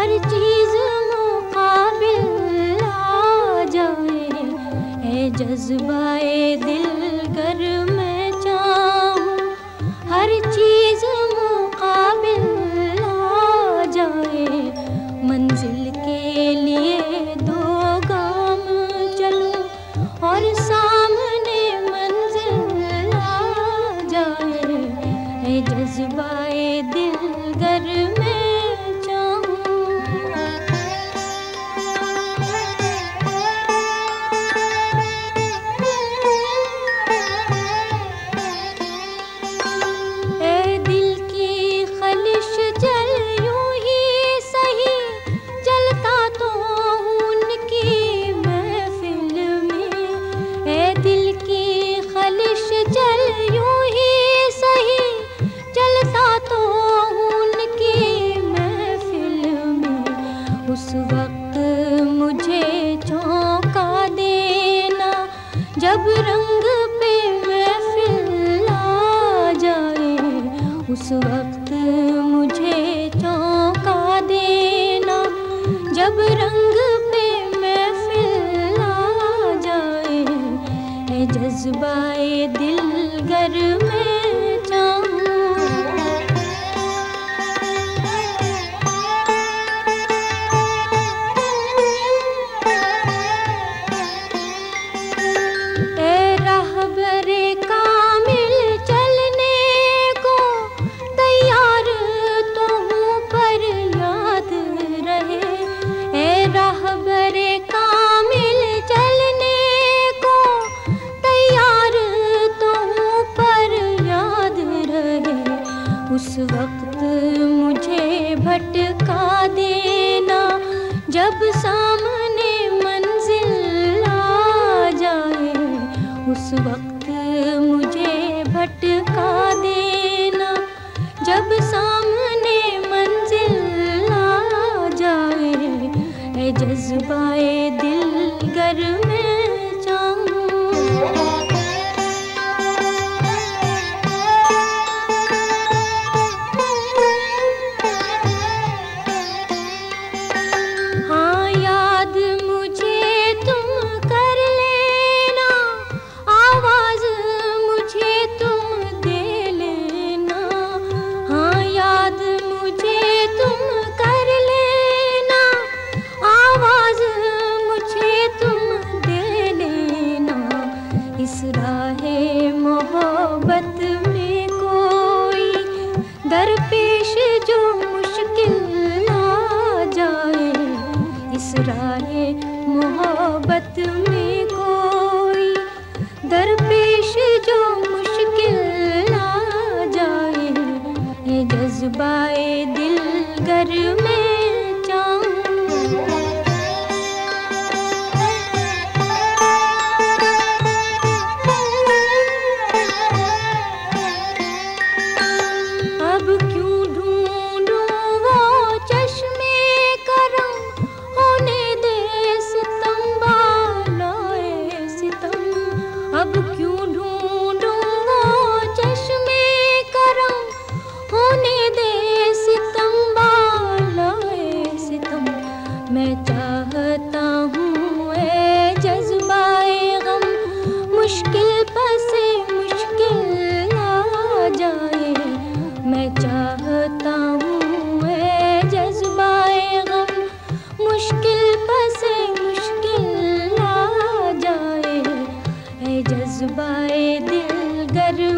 हर चीज मुकाबिल आ जाए, है जज्बाए दिलगर मैं चाहूं, हर चीज मुकाबिल आ जाए, मंजिल के लिए दो गाम चलूं और सामने मंजिल आ जाए, है जज्बाए दिलगर मैं चाहूं। ए दिल की खलिश जल यूं ही सही, जलता तो हूं उनकी महफिल में। ए दिल की खलिश जल यूं ही सही, जलता तो हूं उनकी महफिल में। उस वक्त मुझे चौंका देना, जब रंग पे महफिल आ जाए, उस वक्त मुझे चौंका देना, जब रंग पे महफिल आ जाए, है जज्बाए दिलगर मैं चाहूं। ए राहबरे कामिल चलने को तैयार तो हूँ पर याद रहे, ए राहबरे कामिल चलने को तैयार तो हूँ पर याद रहे। उस वक्त मुझे भटका देना, जब सामने मंजिल आ जाए, उस वक्त मुझे भटका देना, जब सामने मंजिल आ जाए, है जज्बाए दिलगर मैं चाहूं। हाँ याद मुझे तुम कर लेना, आवाज मुझे तुम दे लेना। हाँ याद मुझे तुम कर लेना, आवाज मुझे तुम दे लेना। इस राहे मोहब्बत में कोई दरपेश जो मुश्किल आ जाए, इस राहे मोहब्बत में कोई दरपेश जो मुश्किल आ जाए, ये जज्बाए दिलगर में चाहूं। अब क्यों ढूंढूं वो चश्मे करम, होने दे सितम बालाए सितम। अब क्यों ढूंढूं वो चश्मे करम, होने दे सितम बालाए सितम। मैं चाहता हूँ ए जज्बाए गम, मुश्किल पसे मुश्किल आ जाए। मैं चाहता हूँ ए जज्बाए गम, मुश्किल पसे मुश्किल आ जाए, है जज्बाए दिलगर